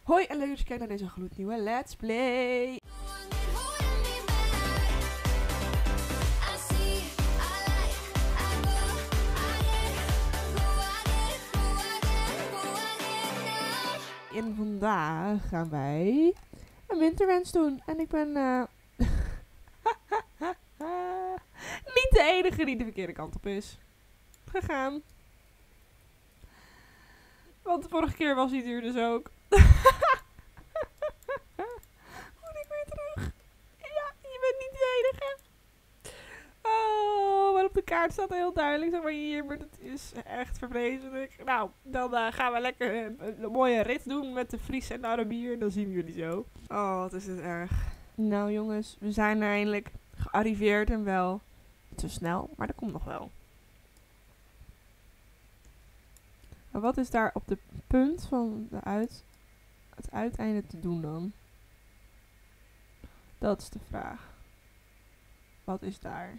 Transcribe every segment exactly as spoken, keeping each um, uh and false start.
Hoi en leuk dat je kijkt naar deze gloednieuwe Let's Play. En vandaag gaan wij een winterwens doen. En ik ben uh, niet de enige die de verkeerde kant op is gegaan. Want de vorige keer was hij er dus ook. Moet ik weer terug? Ja, je bent niet de enige. Oh, maar op de kaart staat heel duidelijk, zeg maar hier, maar het is echt vreselijk. Nou, dan uh, gaan we lekker een, een mooie rit doen met de Fries en de Arabier en dan zien we jullie zo. Oh, wat is dit erg. Nou jongens, we zijn er eindelijk gearriveerd en wel te snel, maar dat komt nog wel. Maar wat is daar op de punt van de uit, het uiteinde te doen dan? Dat is de vraag. Wat is daar?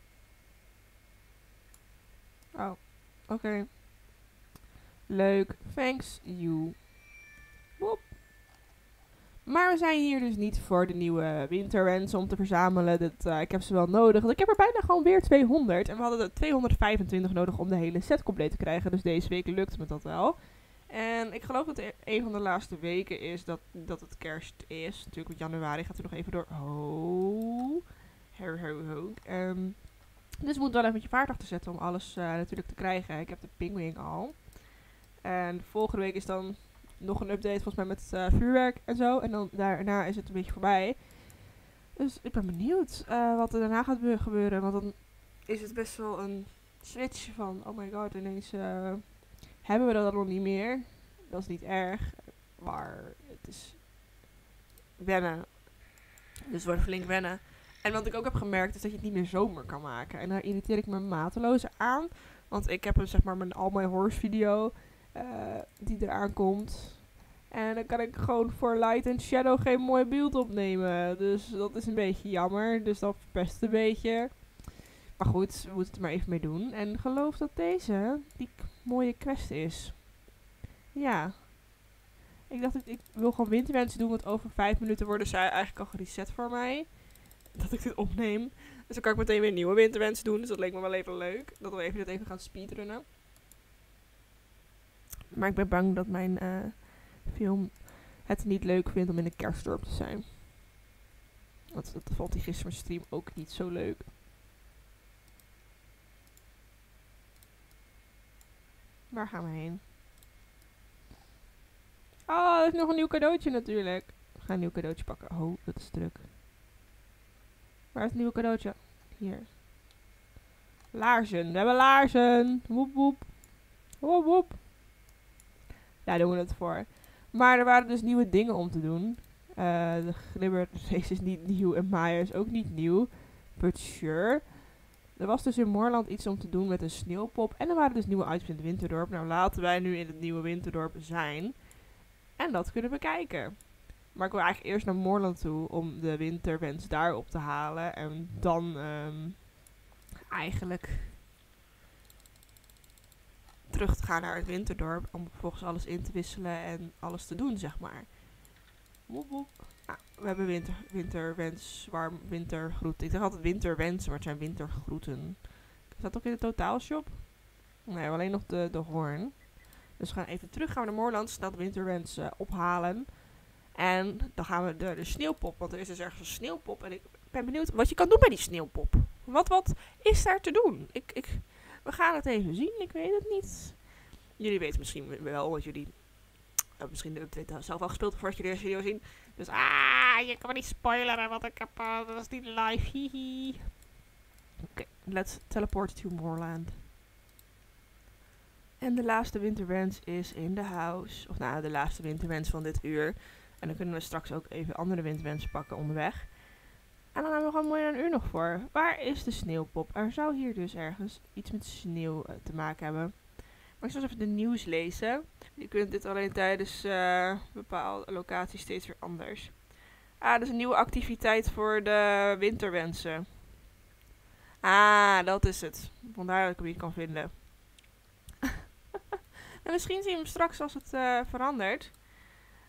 Oh, oké. Okay. Leuk. Thanks you. Wop. Maar we zijn hier dus niet voor de nieuwe winterwens om te verzamelen. Dat, uh, ik heb ze wel nodig. Want ik heb er bijna gewoon weer tweehonderd. En we hadden er tweehonderdvijfentwintig nodig om de hele set compleet te krijgen. Dus deze week lukt me dat wel. En ik geloof dat het een van de laatste weken is dat, dat het kerst is. Natuurlijk, want januari gaat er nog even door. Ho. Ho, ho, ho. Um, dus je moet wel even met je vaart achter zetten om alles uh, natuurlijk te krijgen. Ik heb de Pingwing al. En volgende week is dan nog een update volgens mij met uh, vuurwerk en zo. En dan daarna is het een beetje voorbij. Dus ik ben benieuwd uh, wat er daarna gaat gebeuren. Want dan is het best wel een switch van, oh my god, ineens uh, hebben we dat nog niet meer. Dat is niet erg, maar het is wennen. Dus het wordt flink wennen. En wat ik ook heb gemerkt is dat je het niet meer zomer kan maken. En daar irriteer ik me mateloos aan. Want ik heb een, zeg maar mijn All My Horse video uh, die eraan komt. En dan kan ik gewoon voor Light and Shadow geen mooi beeld opnemen. Dus dat is een beetje jammer. Dus dat verpest een beetje. Maar goed, we moeten het er maar even mee doen. En geloof dat deze die k- mooie quest is. Ja. Ik dacht, ik, ik wil gewoon winterwensen doen. Want over vijf minuten worden zij eigenlijk al gereset voor mij. Dat ik dit opneem. Dus dan kan ik meteen weer nieuwe winterwensen doen. Dus dat leek me wel even leuk. Dat we even dit even gaan speedrunnen. Maar ik ben bang dat mijn uh, film het niet leuk vindt om in een kerstdorp te zijn. Want dat vond hij gisteren mijn stream ook niet zo leuk. Waar gaan we heen? Oh, er is nog een nieuw cadeautje natuurlijk. We gaan een nieuw cadeautje pakken. Oh, dat is druk. Waar is het nieuwe cadeautje? Hier. Laarzen. We hebben laarzen. Woep woep. Woep woep. Daar doen we het voor. Maar er waren dus nieuwe dingen om te doen. Uh, de Glibber race is niet nieuw en Maya is ook niet nieuw. But sure. Er was dus in Moorland iets om te doen met een sneeuwpop. En er waren dus nieuwe items in het Winterdorp. Nou, laten wij nu in het nieuwe Winterdorp zijn. En dat kunnen we kijken. Maar ik wil eigenlijk eerst naar Moorland toe om de winterwens daar op te halen. En dan um, eigenlijk terug te gaan naar het Winterdorp. Om vervolgens alles in te wisselen en alles te doen, zeg maar. Woep, woep. Nou, we hebben winter, winterwens, warm, wintergroeten. Ik zeg altijd winterwens, maar het zijn wintergroeten. Is dat ook in de totaalshop? Nee, alleen nog de, de hoorn. Dus we gaan even terug gaan we naar Moorland, snel de winterwens uh, ophalen. En dan gaan we de, de sneeuwpop, want er is dus ergens een sneeuwpop. En ik ben benieuwd wat je kan doen bij die sneeuwpop. Wat, wat is daar te doen? Ik, ik, we gaan het even zien, ik weet het niet. Jullie weten misschien wel, want jullie hebben misschien de update zelf al gespeeld voordat jullie deze video zien. Dus ah, je kan me niet spoileren, want ik heb, uh, dat is niet live, hihi. Oké, okay, let's teleport to Moorland. En de laatste winterwens is in de house. Of nou, de laatste winterwens van dit uur. En dan kunnen we straks ook even andere winterwensen pakken onderweg. En dan hebben we gewoon mooi een uur nog voor. Waar is de sneeuwpop? Er zou hier dus ergens iets met sneeuw uh, te maken hebben. Maar ik zal eens even de nieuws lezen. Je kunt dit alleen tijdens uh, bepaalde locaties steeds weer anders. Ah, dat is een nieuwe activiteit voor de winterwensen. Ah, dat is het. Vandaar dat ik hem niet kan vinden. En misschien zien we hem straks als het uh, verandert.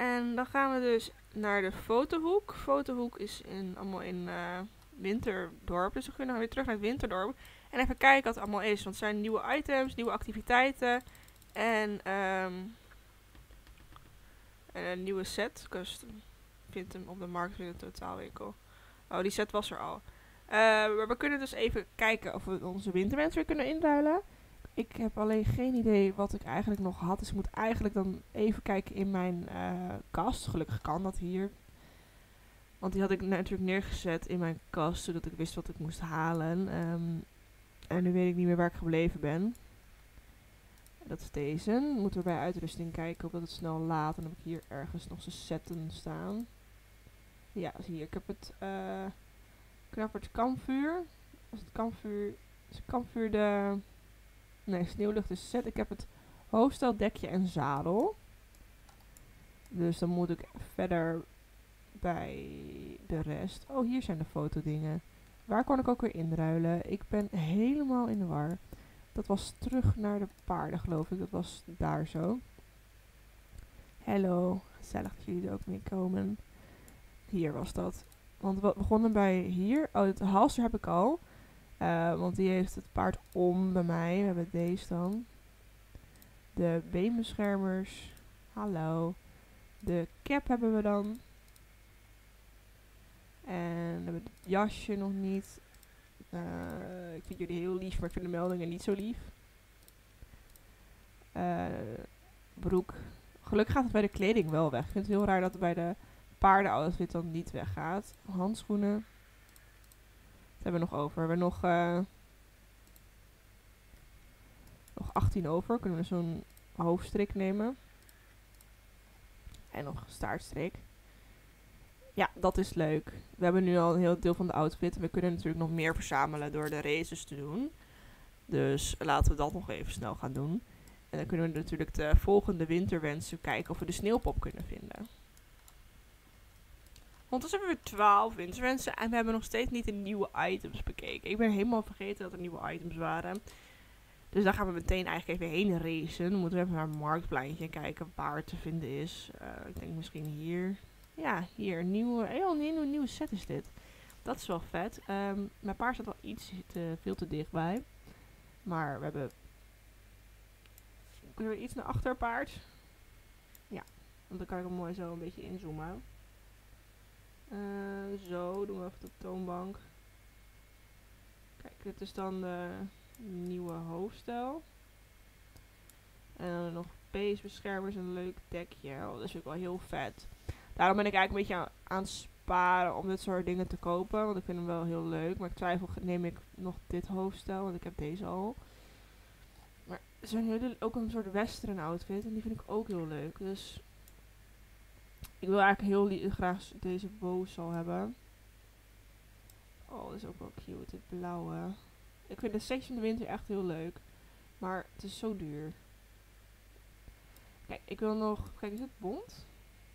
En dan gaan we dus naar de fotohoek. Fotohoek is in, allemaal in uh, Winterdorp. Dus we kunnen weer terug naar het Winterdorp. En even kijken wat het allemaal is. Want er zijn nieuwe items, nieuwe activiteiten. En, um, en een nieuwe set. Dus ik vind hem op de markt in de totaalwinkel. Oh, die set was er al. Uh, maar we kunnen dus even kijken of we onze winterwens weer kunnen inruilen. Ik heb alleen geen idee wat ik eigenlijk nog had. Dus ik moet eigenlijk dan even kijken in mijn uh, kast. Gelukkig kan dat hier. Want die had ik natuurlijk neergezet in mijn kast. Zodat ik wist wat ik moest halen. Um, en nu weet ik niet meer waar ik gebleven ben. Dat is deze. Dan moeten we bij uitrusting kijken of dat het snel laat. En dan heb ik hier ergens nog zijn setten staan. Ja, zie je. Ik heb het uh, knapperd kampvuur. Als het kampvuur... Is het kampvuur de... Nee, sneeuwlucht is set. Ik heb het hoofdstel, dekje en zadel. Dus dan moet ik verder bij de rest. Oh, hier zijn de fotodingen. Waar kon ik ook weer inruilen? Ik ben helemaal in de war. Dat was terug naar de paarden, geloof ik. Dat was daar zo. Hallo. Gezellig dat jullie er ook mee komen. Hier was dat. Want we begonnen bij hier. Oh, het halster heb ik al. Uh, want die heeft het paard om bij mij. We hebben deze dan. De beenbeschermers. Hallo. De cap hebben we dan. En we hebben het jasje nog niet. Uh, ik vind jullie heel lief, maar ik vind de meldingen niet zo lief. Uh, broek. Gelukkig gaat het bij de kleding wel weg. Ik vind het heel raar dat het bij de paardenoutfit dan niet weggaat. Handschoenen. Wat hebben we nog over? We hebben nog, uh, nog achttien over. Kunnen we zo'n hoofdstrik nemen. En nog een staartstrik. Ja, dat is leuk. We hebben nu al een heel deel van de outfit. En we kunnen natuurlijk nog meer verzamelen door de races te doen. Dus laten we dat nog even snel gaan doen. En dan kunnen we natuurlijk de volgende winterwensen kijken of we de sneeuwpop kunnen vinden. Ondertussen hebben we twaalf winterwensen en we hebben nog steeds niet de nieuwe items bekeken. Ik ben helemaal vergeten dat er nieuwe items waren. Dus daar gaan we meteen eigenlijk even heen racen. Dan moeten we even naar het marktpleintje en kijken waar het te vinden is. Uh, ik denk misschien hier. Ja, hier. Een nieuwe, heel nieuwe, nieuwe set is dit. Dat is wel vet. Um, mijn paard staat wel iets te, veel te dichtbij. Maar we hebben... Kunnen we iets naar achter paard? Ja, want dan kan ik hem mooi zo een beetje inzoomen. Uh, zo, doen we even de toonbank. Kijk, dit is dan de nieuwe hoofdstijl. En dan nog peesbeschermers en een leuk dekje. Oh, dat is ook wel heel vet. Daarom ben ik eigenlijk een beetje aan, aan het sparen om dit soort dingen te kopen. Want ik vind hem wel heel leuk. Maar ik twijfel, neem ik nog dit hoofdstel, want ik heb deze al. Maar er zijn hele, ook een soort western outfit. En die vind ik ook heel leuk. Dus ik wil eigenlijk heel graag deze boosal hebben. Oh, dat is ook wel cute. Dit blauwe. Ik vind de Section in de winter echt heel leuk. Maar het is zo duur. Kijk, ik wil nog... Kijk, is het bont?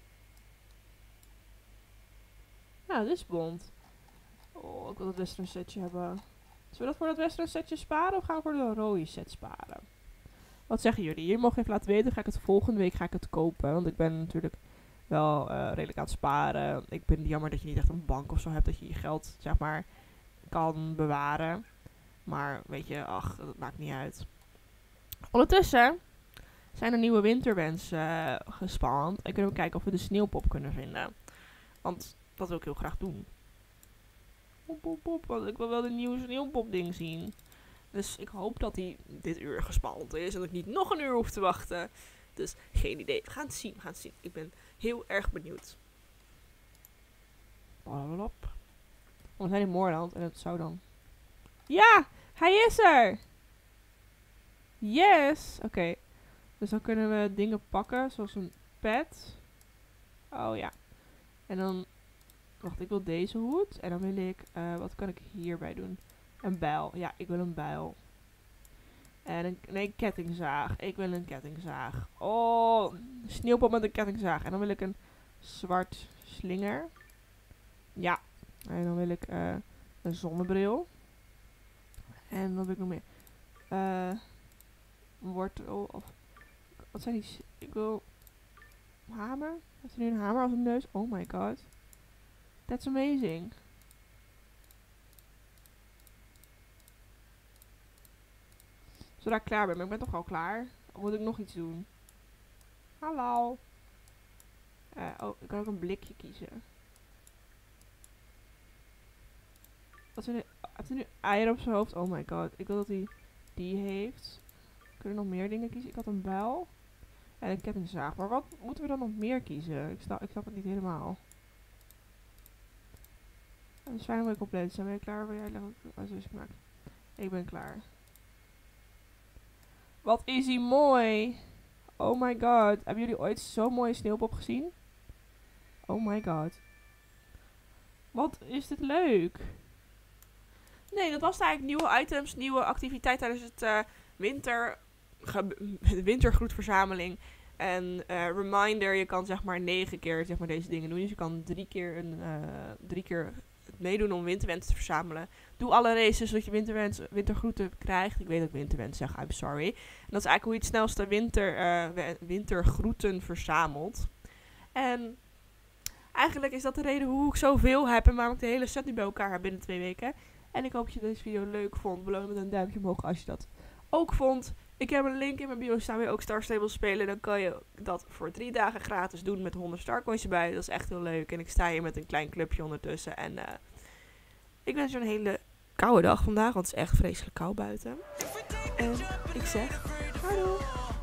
Ja, dit is bont. Oh, ik wil dat western setje hebben. Zullen we dat voor dat western setje sparen? Of gaan we voor de rode set sparen? Wat zeggen jullie? Jullie mogen even laten weten. Ga ik het volgende week ga ik het kopen. Want ik ben natuurlijk wel uh, redelijk aan het sparen. Ik vind het jammer dat je niet echt een bank of zo hebt. Dat je je geld, zeg maar, kan bewaren. Maar weet je, ach, dat maakt niet uit. Ondertussen zijn er nieuwe winterwensen uh, gespand. En kunnen we kijken of we de sneeuwpop kunnen vinden. Want dat wil ik heel graag doen. Pop, pop, pop, want ik wil wel de nieuwe sneeuwpop ding zien. Dus ik hoop dat die dit uur gespand is. En dat ik niet nog een uur hoef te wachten. Dus geen idee. We gaan het zien. We gaan het zien. Ik ben heel erg benieuwd. Oh, we zijn in Moorland. En dat zou dan... Ja! Hij is er! Yes! Oké. Okay. Dus dan kunnen we dingen pakken. Zoals een pet. Oh ja. En dan... Wacht, ik wil deze hoed. En dan wil ik... Uh, wat kan ik hierbij doen? Een bijl. Ja, ik wil een bijl. En een... Nee, kettingzaag. Ik wil een kettingzaag. Oh! Sneeuwpop met een kettingzaag. En dan wil ik een zwart slinger. Ja. En dan wil ik uh, een zonnebril. En dan wil ik nog meer... Uh, wortel of... Wat zijn die... Ik wil... Hamer? Heeft hij nu een hamer als een neus? Oh my god. That's amazing. Zodra ik klaar ben, maar ik ben toch al klaar. Of moet ik nog iets doen? Hallo. Uh, oh, ik kan ook een blikje kiezen. Wat zijn er, heeft hij nu eieren op zijn hoofd? Oh my god. Ik wil dat hij die heeft. Kunnen we nog meer dingen kiezen? Ik had een bijl. En een kettingzaag. Maar wat moeten we dan nog meer kiezen? Ik snap, ik snap het niet helemaal. Het is fijn om weer compleet te zijn. Ben je klaar? Wil jij leggen? Oh, zo is het gemaakt. Ik ben klaar. Wat is hij mooi. Oh my god. Hebben jullie ooit zo'n mooie sneeuwpop gezien? Oh my god. Wat is dit leuk. Nee, dat was het eigenlijk. Nieuwe items, nieuwe activiteit tijdens het uh, winter... de wintergroetverzameling. En uh, reminder, je kan zeg maar negen keer zeg maar, deze dingen doen. Dus je kan drie keer, een, uh, drie keer meedoen om winterwensen te verzamelen. Doe alle races zodat je winterwens, wintergroeten krijgt. Ik weet dat ik winterwens zeg, I'm sorry. En dat is eigenlijk hoe je het snelste winter, uh, wintergroeten verzamelt. En eigenlijk is dat de reden hoe ik zoveel heb en waarom ik de hele set nu bij elkaar heb binnen twee weken. En ik hoop dat je deze video leuk vond. Beloon met een duimpje omhoog als je dat ook vond. Ik heb een link in mijn bio staan, wil je ook Star Stable spelen. Dan kan je dat voor drie dagen gratis doen met honderd Starcoins erbij. Dat is echt heel leuk. En ik sta hier met een klein clubje ondertussen. En uh, ik wens je een hele koude dag vandaag, want het is echt vreselijk koud buiten. En ik zeg, hallo.